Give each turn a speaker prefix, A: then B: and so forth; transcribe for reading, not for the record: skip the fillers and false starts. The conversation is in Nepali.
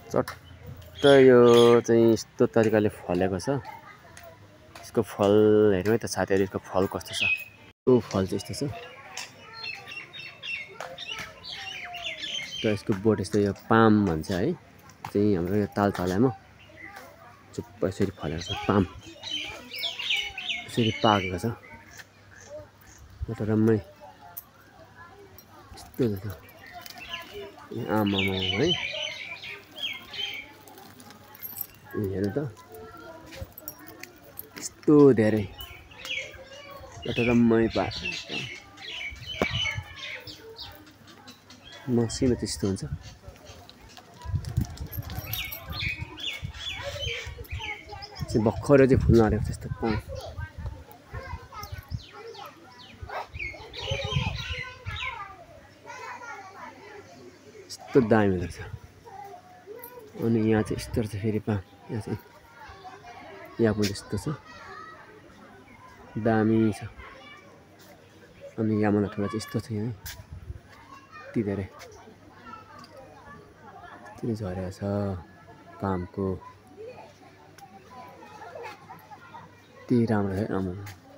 A: चट्ट यो चाहिँ यस्तो तरिकाले फलेको छ। यसको फल हेर्नु है त साथीहरु, यसको फल कस्तो छ। यो फल चाहिँ यस्तो छ। त यसको बोट यस्तो यो पाम भन्छ है। चाहिँ हाम्रो यो तालतलामा चुप्प यसरी फलेको छ पाम। यसरी पाकेको छ। त रम्मै यस्तो छ। आमामा है। हेर्नु त यस्तो धेरै रम्मै पाकेको मसिनो त्यस्तो हुन्छ। चाहिँ भर्खरै चाहिँ फुल्न आँटेको त्यस्तो पाम। यस्तो दामी लाग्छ। अनि यहाँ चाहिँ यस्तो छ फेरि पाम। यहाँ चाहिँ यहाँ पनि यस्तो छ। दामी छ। अनि यहाँ मलाई थोडा चाहिँ यस्तो छ यहाँ। यति धेरै यति झरेको छ पामको। यति राम्रो है आमा।